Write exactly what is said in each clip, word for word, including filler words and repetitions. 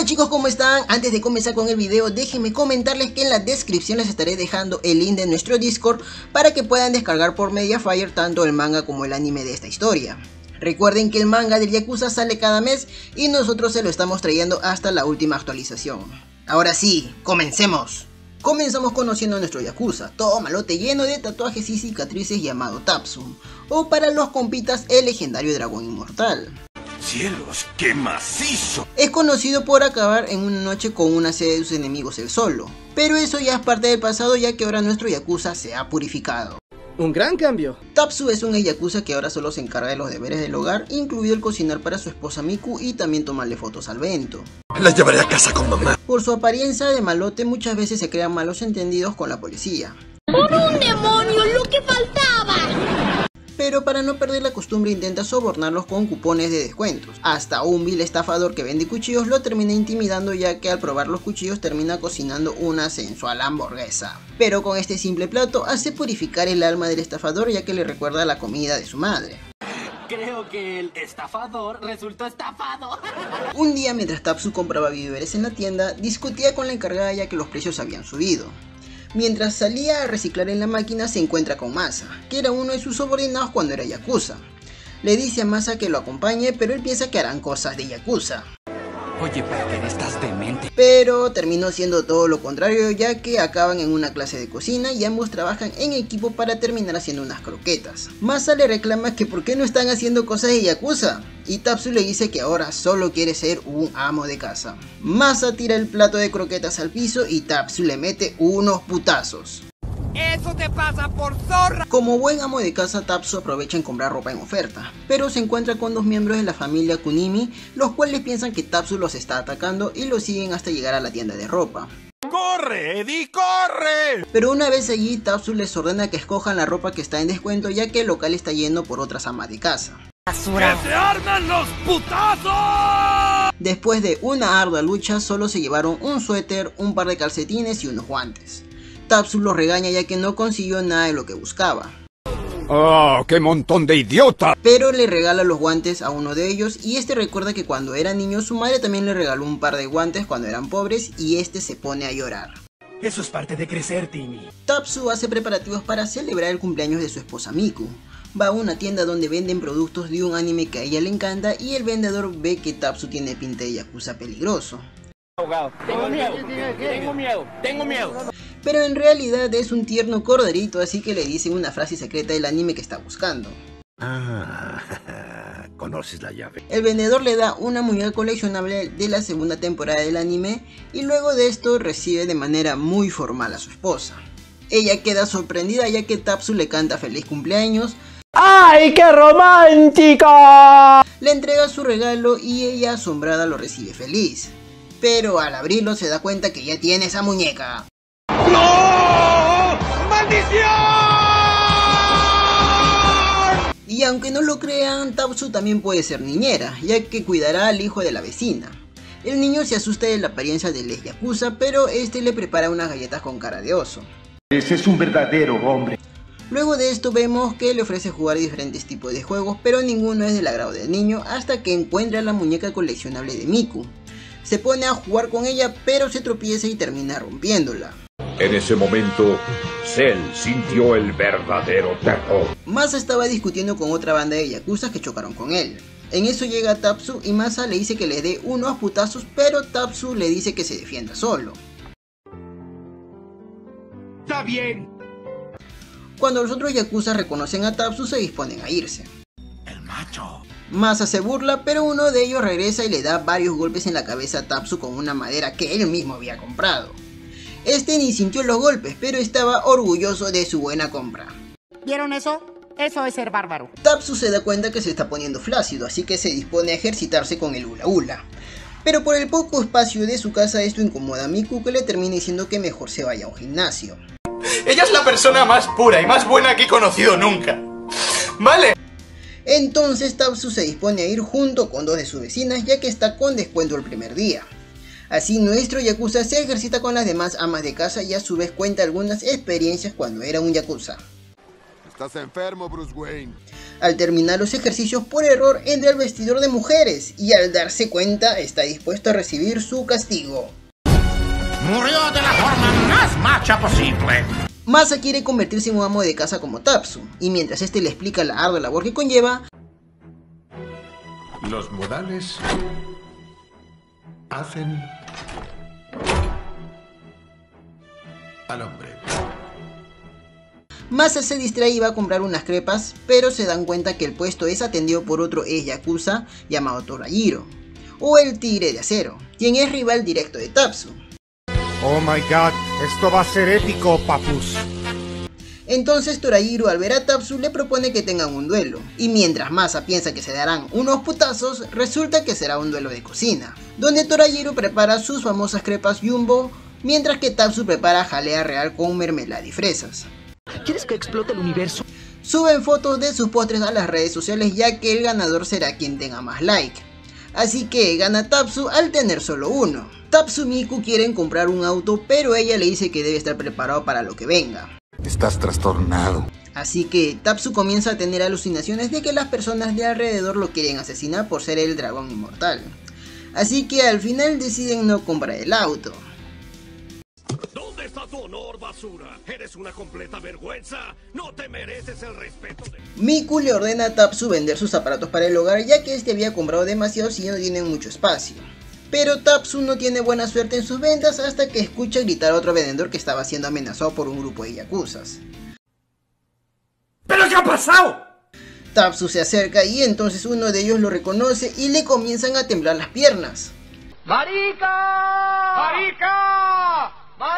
chicos, ¿cómo están? Antes de comenzar con el video, déjenme comentarles que en la descripción les estaré dejando el link de nuestro Discord para que puedan descargar por Mediafire tanto el manga como el anime de esta historia. Recuerden que el manga del Yakuza sale cada mes y nosotros se lo estamos trayendo hasta la última actualización. Ahora sí, comencemos. Comenzamos conociendo a nuestro Yakuza, todo malote lleno de tatuajes y cicatrices llamado Tatsu, o para los compitas el legendario dragón inmortal. ¡Cielos, qué macizo! Es conocido por acabar en una noche con una serie de sus enemigos él solo, pero eso ya es parte del pasado ya que ahora nuestro Yakuza se ha purificado. Un gran cambio. Tatsu es un Yakuza que ahora solo se encarga de los deberes del hogar, incluido el cocinar para su esposa Miku y también tomarle fotos al Bento. La llevaré a casa con mamá. Por su apariencia de malote muchas veces se crean malos entendidos con la policía. ¡Por un demonio, lo que faltaba! Pero para no perder la costumbre intenta sobornarlos con cupones de descuentos. Hasta un vil estafador que vende cuchillos lo termina intimidando ya que al probar los cuchillos termina cocinando una sensual hamburguesa. Pero con este simple plato hace purificar el alma del estafador ya que le recuerda la comida de su madre. Creo que el estafador resultó estafado. Un día mientras Tatsu compraba víveres en la tienda, discutía con la encargada ya que los precios habían subido. Mientras salía a reciclar en la máquina se encuentra con Masa, que era uno de sus subordinados cuando era Yakuza. Le dice a Masa que lo acompañe, pero él piensa que harán cosas de Yakuza. Oye, Parker, estás demente. Pero terminó siendo todo lo contrario ya que acaban en una clase de cocina y ambos trabajan en equipo para terminar haciendo unas croquetas. Masa le reclama que por qué no están haciendo cosas de Yakuza y Tatsu le dice que ahora solo quiere ser un amo de casa. Masa tira el plato de croquetas al piso y Tatsu le mete unos putazos. ¡Eso te pasa por zorra! Como buen amo de casa, Tatsu aprovecha en comprar ropa en oferta, pero se encuentra con dos miembros de la familia Kunimi, los cuales piensan que Tatsu los está atacando y los siguen hasta llegar a la tienda de ropa. ¡Corre, Eddie, corre! Pero una vez allí, Tatsu les ordena que escojan la ropa que está en descuento ya que el local está lleno por otras amas de casa. ¡Basura! ¡Que se armen los putazos! Después de una ardua lucha, solo se llevaron un suéter, un par de calcetines y unos guantes. Tatsu los regaña ya que no consiguió nada de lo que buscaba. ¡Oh, qué montón de idiota! Pero le regala los guantes a uno de ellos y este recuerda que cuando era niño su madre también le regaló un par de guantes cuando eran pobres y este se pone a llorar. Eso es parte de crecer, Timmy. Tatsu hace preparativos para celebrar el cumpleaños de su esposa Miku. Va a una tienda donde venden productos de un anime que a ella le encanta y el vendedor ve que Tatsu tiene pinta de Yakuza peligroso. Tengo miedo, tengo miedo, tengo miedo. Pero en realidad es un tierno corderito, así que le dicen una frase secreta del anime que está buscando. Ah, conoces la llave. El vendedor le da una muñeca coleccionable de la segunda temporada del anime y luego de esto recibe de manera muy formal a su esposa. Ella queda sorprendida ya que Tatsu le canta feliz cumpleaños. ¡Ay, qué romántico! Le entrega su regalo y ella asombrada lo recibe feliz. Pero al abrirlo se da cuenta que ya tiene esa muñeca. ¡No! ¡Maldición! Y aunque no lo crean, Tatsu también puede ser niñera, ya que cuidará al hijo de la vecina. El niño se asusta de la apariencia del ex Yakuza, pero este le prepara unas galletas con cara de oso. Ese es un verdadero hombre. Luego de esto vemos que le ofrece jugar diferentes tipos de juegos, pero ninguno es del agrado del niño hasta que encuentra la muñeca coleccionable de Miku. Se pone a jugar con ella, pero se tropieza y termina rompiéndola. En ese momento, Cell sintió el verdadero terror. Masa estaba discutiendo con otra banda de Yakuza que chocaron con él. En eso llega Tatsu y Masa le dice que le dé unos putazos, pero Tatsu le dice que se defienda solo. ¡Está bien! Cuando los otros Yakuza reconocen a Tatsu se disponen a irse. El macho. Masa se burla, pero uno de ellos regresa y le da varios golpes en la cabeza a Tatsu con una madera que él mismo había comprado. Este ni sintió los golpes, pero estaba orgulloso de su buena compra. ¿Vieron eso? Eso es ser bárbaro. Tatsu se da cuenta que se está poniendo flácido, así que se dispone a ejercitarse con el hula hula. Pero por el poco espacio de su casa esto incomoda a Miku, que le termina diciendo que mejor se vaya a un gimnasio. Ella es la persona más pura y más buena que he conocido nunca. ¿Vale? Entonces Tatsu se dispone a ir junto con dos de sus vecinas ya que está con descuento el primer día. Así nuestro Yakuza se ejercita con las demás amas de casa y a su vez cuenta algunas experiencias cuando era un Yakuza. Estás enfermo, Bruce Wayne. Al terminar los ejercicios por error entra al vestidor de mujeres y al darse cuenta está dispuesto a recibir su castigo. Murió de la forma más macha posible. Masa quiere convertirse en un amo de casa como Tatsu, y mientras este le explica la ardua labor que conlleva, los modales hacen al hombre. Masa se distrae y va a comprar unas crepas, pero se dan cuenta que el puesto es atendido por otro ex yakuza llamado Torajiro, o el Tigre de Acero, quien es rival directo de Tatsu. Oh my god, esto va a ser épico, papus. Entonces Torajiro al ver a Tatsu le propone que tengan un duelo, y mientras Masa piensa que se darán unos putazos, resulta que será un duelo de cocina, donde Torajiro prepara sus famosas crepas Jumbo, mientras que Tatsu prepara jalea real con mermelada y fresas. ¿Quieres que explote el universo? Suben fotos de sus postres a las redes sociales ya que el ganador será quien tenga más like. Así que gana Tatsu al tener solo uno. Tatsu y Miku quieren comprar un auto, pero ella le dice que debe estar preparado para lo que venga. Estás trastornado. Así que Tatsu comienza a tener alucinaciones de que las personas de alrededor lo quieren asesinar por ser el dragón inmortal. Así que al final deciden no comprar el auto. ¿Dónde está tu honor, basura? Eres una completa vergüenza. No te mereces el respeto de... Miku le ordena a Tatsu vender sus aparatos para el hogar, ya que este había comprado demasiados y no tienen mucho espacio. Pero Tatsu no tiene buena suerte en sus ventas hasta que escucha gritar a otro vendedor que estaba siendo amenazado por un grupo de yakuzas. ¿Pero qué ha pasado? Tatsu se acerca y entonces uno de ellos lo reconoce y le comienzan a temblar las piernas. ¡Marica! ¡Marica!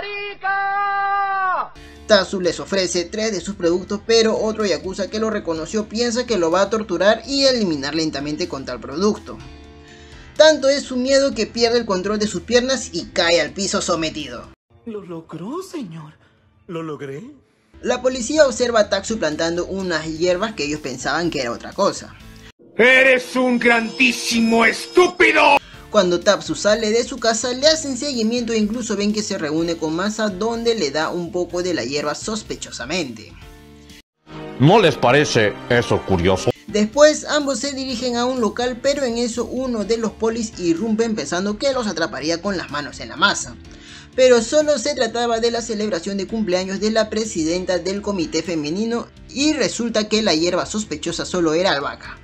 ¡Marica! Tatsu les ofrece tres de sus productos, pero otro yakuza que lo reconoció piensa que lo va a torturar y eliminar lentamente con tal producto. Tanto es su miedo que pierde el control de sus piernas y cae al piso sometido. Lo logró, señor. ¿Lo logré? La policía observa a Tatsu plantando unas hierbas que ellos pensaban que era otra cosa. ¡Eres un grandísimo estúpido! Cuando Tatsu sale de su casa le hacen seguimiento e incluso ven que se reúne con Masa, donde le da un poco de la hierba sospechosamente. ¿No les parece eso curioso? Después ambos se dirigen a un local, pero en eso uno de los polis irrumpe pensando que los atraparía con las manos en la masa. Pero solo se trataba de la celebración de cumpleaños de la presidenta del comité femenino y resulta que la hierba sospechosa solo era albahaca.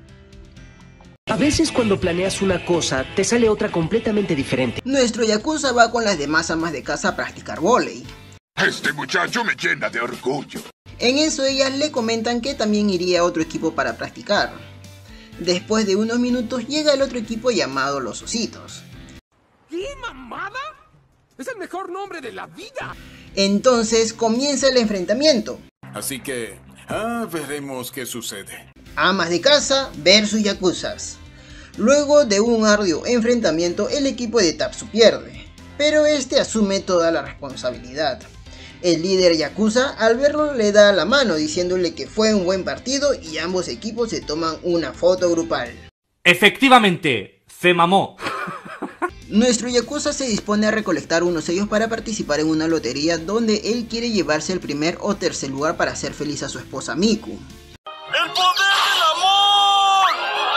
A veces cuando planeas una cosa, te sale otra completamente diferente. Nuestro yakuza va con las demás amas de casa a practicar vóley. Este muchacho me llena de orgullo. En eso ellas le comentan que también iría a otro equipo para practicar. Después de unos minutos llega el otro equipo llamado Los Ositos. ¿Qué mamada? Es el mejor nombre de la vida. Entonces comienza el enfrentamiento. Así que, ah, veremos qué sucede. Amas de casa versus yakuzas. Luego de un arduo enfrentamiento, el equipo de Tatsu pierde, pero este asume toda la responsabilidad. El líder yakuza al verlo le da la mano diciéndole que fue un buen partido y ambos equipos se toman una foto grupal. Efectivamente, se mamó. Nuestro yakuza se dispone a recolectar unos sellos para participar en una lotería donde él quiere llevarse el primer o tercer lugar para hacer feliz a su esposa Miku. ¡El poder del amor!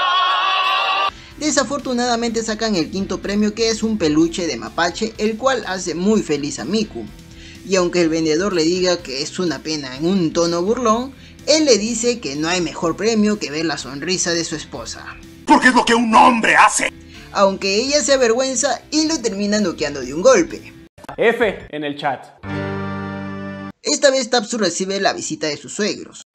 Desafortunadamente sacan el quinto premio, que es un peluche de mapache, el cual hace muy feliz a Miku. Y aunque el vendedor le diga que es una pena en un tono burlón, él le dice que no hay mejor premio que ver la sonrisa de su esposa. Porque es lo que un hombre hace. Aunque ella se avergüenza y lo termina noqueando de un golpe. F en el chat. Esta vez Tatsu recibe la visita de sus suegros.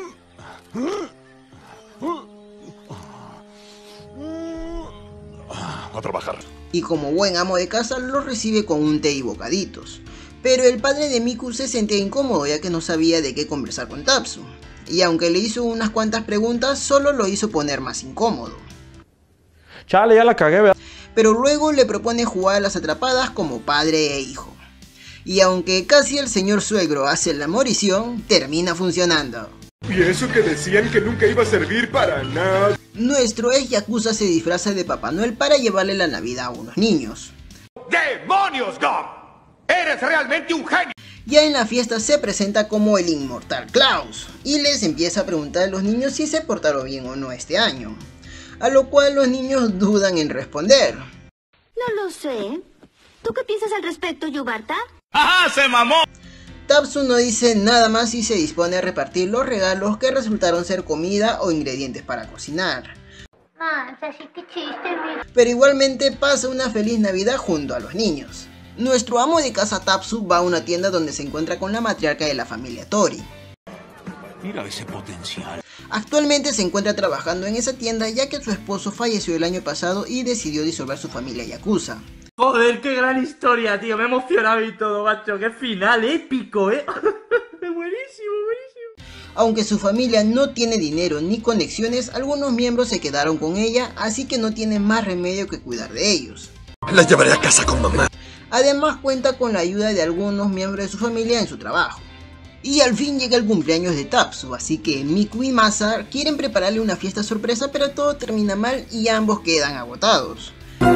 A trabajar. Y como buen amo de casa los recibe con un té y bocaditos. Pero el padre de Miku se sentía incómodo ya que no sabía de qué conversar con Tatsu. Y aunque le hizo unas cuantas preguntas, solo lo hizo poner más incómodo. Chale, ya la cagué, ¿verdad? Pero luego le propone jugar a las atrapadas como padre e hijo. Y aunque casi el señor suegro hace la morición, termina funcionando. Y eso que decían que nunca iba a servir para nada. Nuestro ex yakuza se disfraza de Papá Noel para llevarle la Navidad a unos niños. ¡Demonios, Gog! ¡Eres realmente un genio! Ya en la fiesta se presenta como el inmortal Klaus y les empieza a preguntar a los niños si se portaron bien o no este año, a lo cual los niños dudan en responder. No lo sé. ¿Tú qué piensas al respecto, Yubarta? ¡Ajá, se mamó! Tapsu no dice nada más y se dispone a repartir los regalos que resultaron ser comida o ingredientes para cocinar. Mansa, sí, qué chiste, Pero igualmente pasa una feliz Navidad junto a los niños. Nuestro amo de casa Tapsu va a una tienda donde se encuentra con la matriarca de la familia Tori. Mira ese potencial. Actualmente se encuentra trabajando en esa tienda ya que su esposo falleció el año pasado y decidió disolver su familia Yakuza. Joder, qué gran historia, tío. Me he emocionado y todo, macho. Qué final épico, eh. Buenísimo, buenísimo. Aunque su familia no tiene dinero ni conexiones, algunos miembros se quedaron con ella, así que no tienen más remedio que cuidar de ellos. La llevaré a casa con mamá. Además cuenta con la ayuda de algunos miembros de su familia en su trabajo. Y al fin llega el cumpleaños de Tapsu, así que Miku y Masa quieren prepararle una fiesta sorpresa, pero todo termina mal y ambos quedan agotados.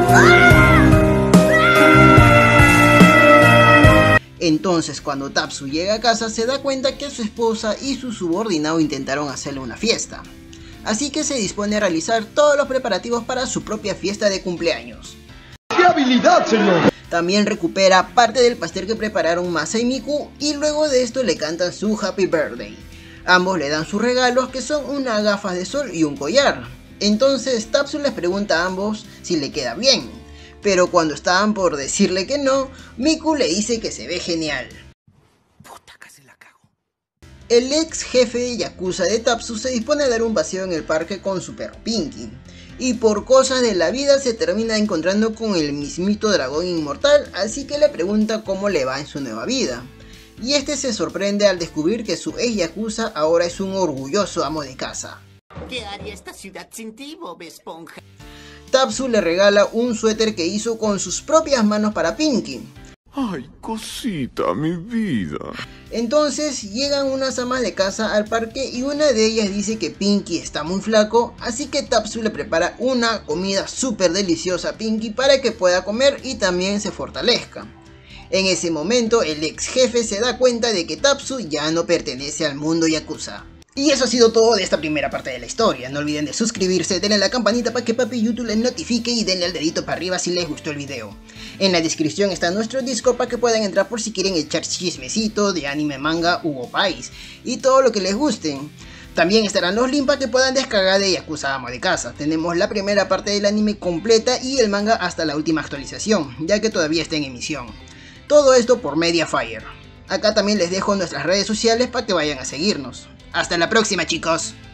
Entonces cuando Tapsu llega a casa se da cuenta que su esposa y su subordinado intentaron hacerle una fiesta. Así que se dispone a realizar todos los preparativos para su propia fiesta de cumpleaños. ¡Qué habilidad, señor! También recupera parte del pastel que prepararon Masa y Miku y luego de esto le cantan su Happy Birthday. Ambos le dan sus regalos que son unas gafas de sol y un collar. Entonces Tapsu les pregunta a ambos si le queda bien. Pero cuando estaban por decirle que no, Miku le dice que se ve genial. Puta, casi la cago. El ex jefe de Yakuza de Tapsu se dispone a dar un paseo en el parque con su perro Pinky. Y por cosas de la vida se termina encontrando con el mismito dragón inmortal, así que le pregunta cómo le va en su nueva vida. Y este se sorprende al descubrir que su ex Yakuza ahora es un orgulloso amo de casa. ¿Qué haría esta ciudad sin ti, Bob Esponja? Tapsu le regala un suéter que hizo con sus propias manos para Pinky. Ay, cosita, mi vida. Entonces llegan unas amas de casa al parque y una de ellas dice que Pinky está muy flaco, así que Tapsu le prepara una comida súper deliciosa a Pinky para que pueda comer y también se fortalezca. En ese momento el ex jefe se da cuenta de que Tapsu ya no pertenece al mundo Yakuza. Y eso ha sido todo de esta primera parte de la historia. No olviden de suscribirse, denle a la campanita para que papi YouTube les notifique y denle al dedito para arriba si les gustó el video. En la descripción está nuestro Discord para que puedan entrar por si quieren echar chismecito de anime, manga, Hugo Pais y todo lo que les guste. También estarán los links para que puedan descargar de Yakuza Amo de Casa. Tenemos la primera parte del anime completa y el manga hasta la última actualización, ya que todavía está en emisión. Todo esto por Mediafire. Acá también les dejo nuestras redes sociales para que vayan a seguirnos. Hasta la próxima, chicos.